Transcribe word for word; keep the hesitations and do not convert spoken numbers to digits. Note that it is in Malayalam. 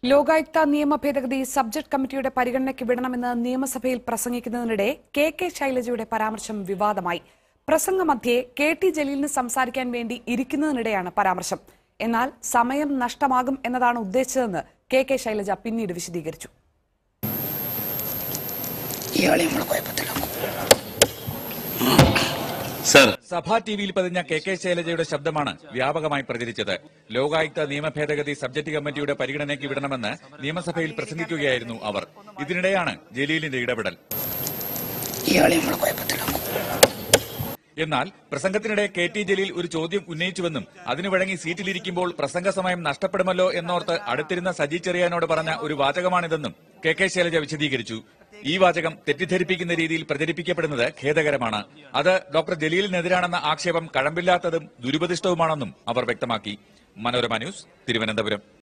ലോകായുക്ത നിയമ ഭേദഗതി സബ്ജക്ട് കമ്മിറ്റിയുടെ പരിഗണനയ്ക്ക് വിടണമെന്ന് നിയമസഭയിൽ പ്രസംഗിക്കുന്നതിനിടെ കെ കെ ശൈലജയുടെ പരാമർശം വിവാദമായി. പ്രസംഗമധ്യേ കെ ടി ജലീലിന് സംസാരിക്കാൻ വേണ്ടി ഇരിക്കുന്നതിനിടെയാണ് പരാമർശം. എന്നാൽ സമയം നഷ്ടമാകും എന്നതാണ് ഉദ്ദേശിച്ചതെന്ന് കെ കെ ശൈലജ പിന്നീട് വിശദീകരിച്ചു. സഭാ ടിവിയിൽ പതിഞ്ഞ കെ കെ ശൈലജയുടെ ശബ്ദമാണ് വ്യാപകമായി പ്രചരിച്ചത്. ലോകായുക്ത നിയമ ഭേദഗതി സബ്ജക്ട് കമ്മിറ്റിയുടെ പരിഗണനയ്ക്ക് വിടണമെന്ന് നിയമസഭയിൽ പ്രസംഗിക്കുകയായിരുന്നു അവർ. ഇതിനിടെയാണ് ജലീലിന്റെ ഇടപെടൽ. എന്നാൽ പ്രസംഗത്തിനിടെ കെ ടി ജലീൽ ഒരു ചോദ്യം ഉന്നയിച്ചുവെന്നും അതിനു വഴങ്ങി സീറ്റിലിരിക്കുമ്പോൾ പ്രസംഗ സമയം നഷ്ടപ്പെടുമല്ലോ എന്നോർത്ത് അടുത്തിരുന്ന സജി ചെറിയാനോട് പറഞ്ഞ ഒരു വാചകമാണിതെന്നും കെ കെ ശൈലജ വിശദീകരിച്ചു. ഈ വാചകം തെറ്റിദ്ധരിപ്പിക്കുന്ന രീതിയിൽ പ്രചരിപ്പിക്കപ്പെടുന്നത് ഖേദകരമാണ്. അത് ഡോക്ടർ ജലീലിനെതിരാണെന്ന ആക്ഷേപം കഴമ്പില്ലാത്തതും ദുരുപദിഷ്ടവുമാണെന്നും അവർ വ്യക്തമാക്കി. മനോരമ ന്യൂസ്, തിരുവനന്തപുരം.